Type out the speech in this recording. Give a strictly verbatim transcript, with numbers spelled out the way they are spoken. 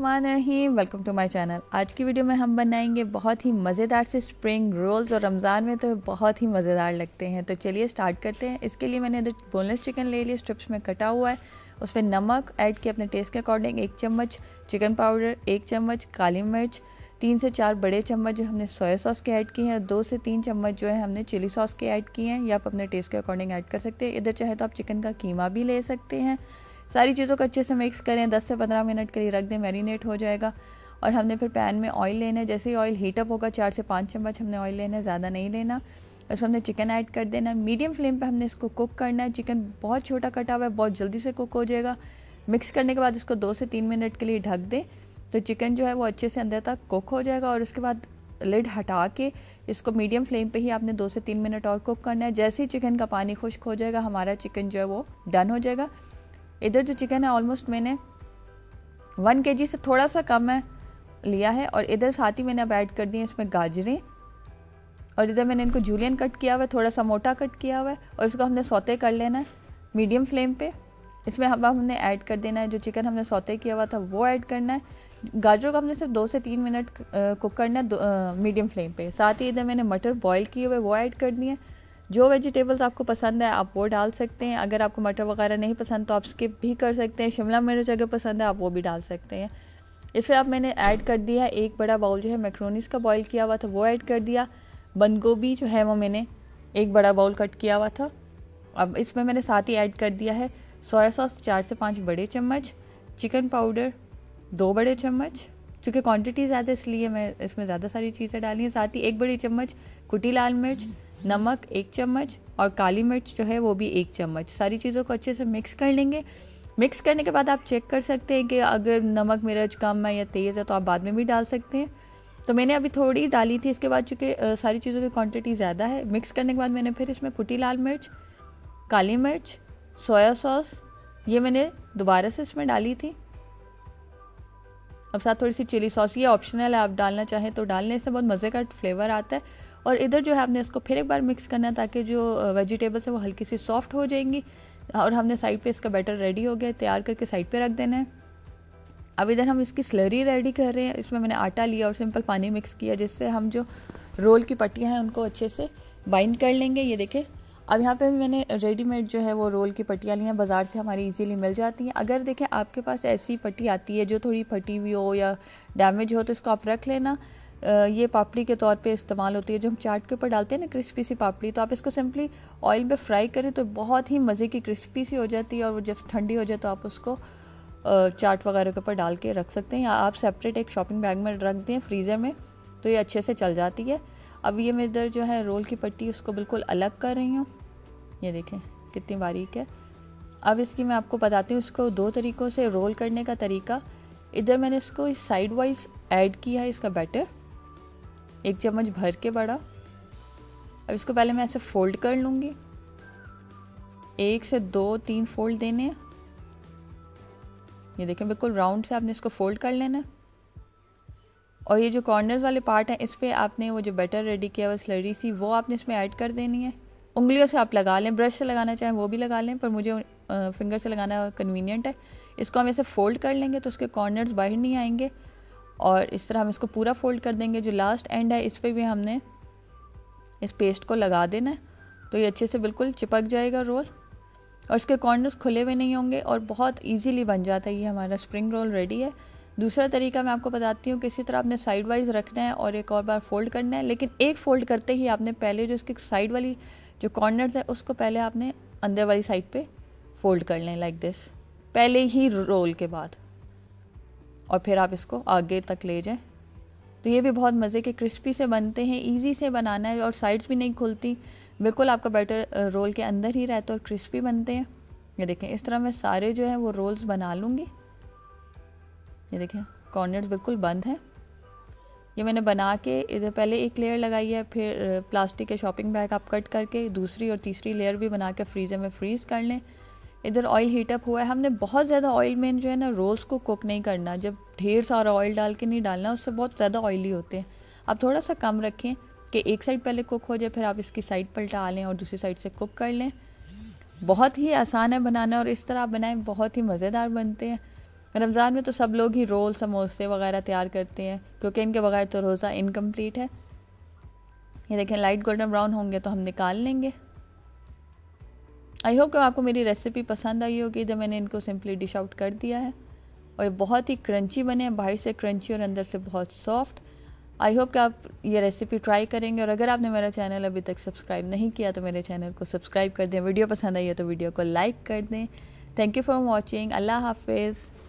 बिस्मिल्लाहिर्रहमानिर्रहीम। Welcome to my channel. आज की वीडियो में हम बनाएंगे बहुत ही मज़ेदार से स्प्रिंग रोल्स, और रमज़ान में तो बहुत ही मज़ेदार लगते हैं। तो चलिए स्टार्ट करते हैं। इसके लिए मैंने इधर बोनलेस चिकन ले लिया, स्ट्रिप्स में कटा हुआ है। उस पर नमक ऐड किया अपने टेस्ट के अकॉर्डिंग, एक चम्मच चिकन पाउडर, एक चम्मच काली मिर्च, तीन से चार बड़े चम्मच जो हमने सोया सॉस के ऐड किए हैं, दो से तीन चम्मच जो है हमने चिली सॉस के ऐड किए हैं। या आप अपने टेस्ट के अकॉर्डिंग ऐड कर सकते हैं। इधर चाहे तो आप चिकन का कीमा भी ले सकते हैं। सारी चीज़ों को अच्छे से मिक्स करें, दस से पंद्रह मिनट के लिए रख दें, मैरिनेट हो जाएगा। और हमने फिर पैन में ऑयल लेना है। जैसे ही ऑयल हीटअप होगा, चार से पाँच चम्मच हमने ऑयल लेना है, ज़्यादा नहीं लेना। उसमें हमने चिकन ऐड कर देना है। मीडियम फ्लेम पे हमने इसको कुक करना है। चिकन बहुत छोटा कटा हुआ है, बहुत जल्दी से कुक हो जाएगा। मिक्स करने के बाद इसको दो से तीन मिनट के लिए ढक दें, तो चिकन जो है वो अच्छे से अंदर तक कुक हो जाएगा। और उसके बाद लिड हटा के इसको मीडियम फ्लेम पे ही आपने दो से तीन मिनट और कुक करना है। जैसे ही चिकन का पानी खुश्क हो जाएगा, हमारा चिकन जो है वो डन हो जाएगा। इधर जो चिकन है ऑलमोस्ट मैंने वन केजी से थोड़ा सा कम है लिया है। और इधर साथ ही मैंने अब ऐड कर दी है इसमें गाजरें, और इधर मैंने इनको जूलियन कट किया हुआ है, थोड़ा सा मोटा कट किया हुआ है। और इसको हमने सौते कर लेना है मीडियम फ्लेम पे। इसमें अब हमने ऐड कर देना है जो चिकन हमने सौते किया हुआ था, वो ऐड करना है। गाजरों को हमने सिर्फ दो से तीन मिनट कुक करना है मीडियम फ्लेम पे। साथ ही इधर मैंने मटर बॉईल किए हुए वो ऐड करनी है। जो वेजिटेबल्स आपको पसंद है आप वो डाल सकते हैं। अगर आपको मटर वगैरह नहीं पसंद तो आप स्किप भी कर सकते हैं। शिमला मिर्च अगर पसंद है आप वो भी डाल सकते हैं। इसमें अब मैंने ऐड कर दिया एक बड़ा बाउल जो है मैक्रोनीस का बॉईल किया हुआ था, वो ऐड कर दिया। बंद गोभी जो है वो मैंने एक बड़ा बाउल कट किया हुआ था। अब इसमें मैंने साथ ही ऐड कर दिया है सोया सॉस चार से पाँच बड़े चम्मच, चिकन पाउडर दो बड़े चम्मच। चूँकि क्वांटिटी ज़्यादा इसलिए मैं इसमें ज़्यादा सारी चीज़ें डाली हैं। साथ ही एक बड़ी चम्मच कुटी लाल मिर्च, नमक एक चम्मच, और काली मिर्च जो है वो भी एक चम्मच। सारी चीज़ों को अच्छे से मिक्स कर लेंगे। मिक्स करने के बाद आप चेक कर सकते हैं कि अगर नमक मिर्च कम है या तेज़ है तो आप बाद में भी डाल सकते हैं। तो मैंने अभी थोड़ी डाली थी। इसके बाद चूँकि सारी चीज़ों की क्वांटिटी ज़्यादा है, मिक्स करने के बाद मैंने फिर इसमें कुटी लाल मिर्च, काली मिर्च, सोया सॉस ये मैंने दोबारा से इसमें डाली थी। अब साथ थोड़ी सी चिली सॉस, ये ऑप्शनल है, आप डालना चाहें तो डालने से बहुत मज़े का फ्लेवर आता है। और इधर जो है आपने इसको फिर एक बार मिक्स करना है ताकि जो वेजिटेबल्स है वो हल्की सी सॉफ्ट हो जाएंगी। और हमने साइड पे इसका बैटर रेडी हो गया, तैयार करके साइड पे रख देना है। अब इधर हम इसकी स्लरी रेडी कर रहे हैं। इसमें मैंने आटा लिया और सिंपल पानी मिक्स किया, जिससे हम जो रोल की पट्टियाँ हैं उनको अच्छे से बाइंड कर लेंगे। ये देखें, अब यहाँ पे मैंने रेडीमेड जो है वो रोल की पट्टियाँ ली हैं, बाज़ार से हमारी इजीली मिल जाती हैं। अगर देखें आपके पास ऐसी पट्टी आती है जो थोड़ी फटी हुई हो या डैमेज हो तो इसको आप रख लेना। ये पापड़ी के तौर पे इस्तेमाल होती है, जो हम चाट के ऊपर डालते हैं ना क्रिस्पी सी पापड़ी। तो आप इसको सिंपली ऑयल में फ्राई करें तो बहुत ही मज़े की क्रिस्पी सी हो जाती है। और वो जब ठंडी हो जाए तो आप उसको चाट वगैरह के ऊपर डाल के रख सकते हैं, या आप सेपरेट एक शॉपिंग बैग में रख दें फ्रीज़र में, तो ये अच्छे से चल जाती है। अब ये मैं इधर जो है रोल की पट्टी उसको बिल्कुल अलग कर रही हूँ। ये देखें कितनी बारीक है। अब इसकी मैं आपको बताती हूँ इसको दो तरीक़ों से रोल करने का तरीका। इधर मैंने इसको इस साइड वाइज ऐड किया है इसका बैटर, एक चम्मच भर के बड़ा। अब इसको पहले मैं ऐसे फोल्ड कर लूँगी, एक से दो तीन फोल्ड देने हैं। ये देखें बिल्कुल राउंड से आपने इसको फोल्ड कर लेना है। और ये जो कॉर्नर्स वाले पार्ट हैं इस पर आपने वो जो बैटर रेडी किया हुआ स्लरी सी, वो आपने इसमें ऐड कर देनी है। उंगलियों से आप लगा लें, ब्रश से लगाना चाहें वो भी लगा लें, पर मुझे फिंगर से लगाना कन्वीनियंट है। इसको हम ऐसे फोल्ड कर लेंगे तो उसके कॉर्नर्स बाहर नहीं आएंगे। और इस तरह हम इसको पूरा फोल्ड कर देंगे। जो लास्ट एंड है इस पर भी हमने इस पेस्ट को लगा देना है, तो ये अच्छे से बिल्कुल चिपक जाएगा रोल, और इसके कॉर्नर्स खुले हुए नहीं होंगे और बहुत ईजीली बन जाता है। ये हमारा स्प्रिंग रोल रेडी है। दूसरा तरीका मैं आपको बताती हूँ, किसी तरह आपने साइड वाइज रखना है और एक और बार फोल्ड करना है। लेकिन एक फोल्ड करते ही आपने पहले जो इसकी साइड वाली जो कॉर्नर्स है उसको पहले आपने अंदर वाली साइड पे फोल्ड कर लें, लाइक दिस, पहले ही रोल के बाद, और फिर आप इसको आगे तक ले जाएं। तो ये भी बहुत मज़े के क्रिस्पी से बनते हैं, इजी से बनाना है, और साइड्स भी नहीं खुलती, बिल्कुल आपका बैटर रोल के अंदर ही रहता है और क्रिस्पी बनते हैं। ये देखें इस तरह मैं सारे जो है वो रोल्स बना लूँगी। ये देखें कॉर्नर्स बिल्कुल बंद हैं। ये मैंने बना के इधर पहले एक लेयर लगाई है, फिर प्लास्टिक के शॉपिंग बैग आप कट करके दूसरी और तीसरी लेयर भी बना के फ्रीज़र में फ्रीज़ कर लें। इधर ऑयल हीटअप हुआ है। हमने बहुत ज़्यादा ऑयल में जो है ना रोल्स को कुक नहीं करना, जब ढेर सारा ऑयल डाल के नहीं डालना, उससे बहुत ज़्यादा ऑयली होते हैं। आप थोड़ा सा कम रखें कि एक साइड पहले कुक हो जाए, फिर आप इसकी साइड पलटा लें और दूसरी साइड से कुक कर लें। बहुत ही आसान है बनाना, और इस तरह आप बनाएं बहुत ही मज़ेदार बनते हैं। रमज़ान में तो सब लोग ही रोल समोसे वगैरह तैयार करते हैं क्योंकि इनके बगैर तो रोज़ा इनकम्प्लीट है। ये देखें लाइट गोल्डन ब्राउन होंगे तो हम निकाल लेंगे। आई होप कि आपको मेरी रेसिपी पसंद आई होगी जब मैंने इनको सिंपली डिश आउट कर दिया है। और ये बहुत ही क्रंची बने हैं, बाहर से क्रंची और अंदर से बहुत सॉफ्ट। आई होप कि आप ये रेसिपी ट्राई करेंगे। और अगर आपने मेरा चैनल अभी तक सब्सक्राइब नहीं किया तो मेरे चैनल को सब्सक्राइब कर दें। वीडियो पसंद आई है तो वीडियो को लाइक कर दें। Thank you for watching. अल्लाह हाफिज़।